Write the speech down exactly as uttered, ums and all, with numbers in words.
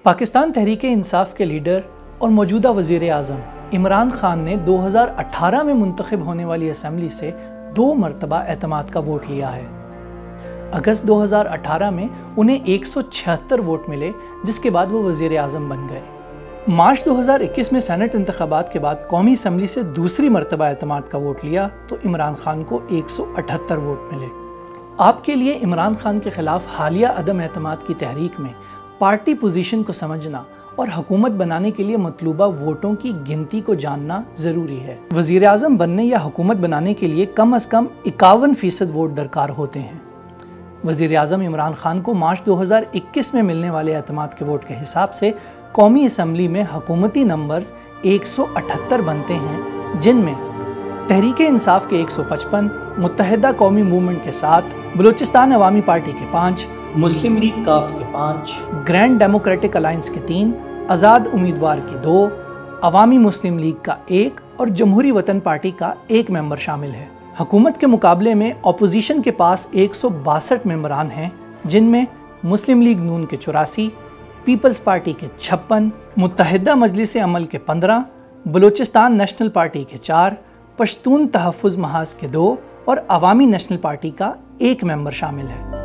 پاکستان تحریک انصاف کے لیڈر اور موجودہ وزیر اعظم عمران خان نے دو ہزار اٹھارہ میں منتخب ہونے والی اسمبلی سے دو مرتبہ اعتماد کا ووٹ لیا ہے۔ اگست دو ہزار اٹھارہ میں انہیں ایک سو چھہتر ووٹ ملے، جس کے بعد وہ وزیر اعظم بن گئے۔ مارچ دو ہزار اکیس میں سینٹ انتخابات کے بعد قومی اسمبلی سے دوسری مرتبہ اعتماد کا ووٹ لیا تو عمران خان کو ایک سو اٹھتر ووٹ ملے۔ آپ کے لیے عمران خان کے خلاف حالیہ عدم اعتماد کی تحریک میں پارٹی پوزیشن کو سمجھنا اور حکومت بنانے کے لیے مطلوبہ ووٹوں کی گنتی کو جاننا ضروری ہے۔ وزیر اعظم بننے یا حکومت بنانے کے لیے کم از کم اکاون فیصد ووٹ درکار ہوتے ہیں۔ وزیر اعظم عمران خان کو مارچ دو ہزار اکیس میں ملنے والے اعتماد کے ووٹ کے حساب سے قومی اسمبلی میں حکومتی نمبرز ایک سو اٹھتر بنتے ہیں، جن میں تحریک انصاف کے ایک سو پچپن، متحدہ قومی موومنٹ کے ساتھ، بلوچستان عوامی پارٹی کے پانچ، مسلم لیگ کاف کے پانچ، گرینڈ ڈیموکریٹک الائنس کے تین، آزاد امیدوار کے دو، عوامی مسلم لیگ کا ایک اور جمہوری وطن پارٹی کا ایک ممبر شامل ہے۔ حکومت کے مقابلے میں اپوزیشن کے پاس ایک سو باسٹھ ممبران ہیں، جن میں مسلم لیگ نون کے چوراسی، پیپلز پارٹی کے چھپن، متحدہ مجلس عمل کے پندرہ، بلوچستان نیشنل پارٹی کے چار، پشتون تحفظ محاذ کے دو اور عوامی نیشنل پارٹی کا ایک ممبر شامل ہے۔